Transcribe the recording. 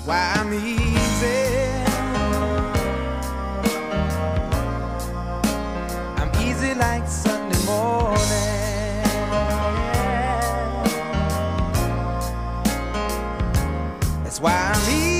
why I'm easy. I'm easy like Sunday morning. That's why I'm easy.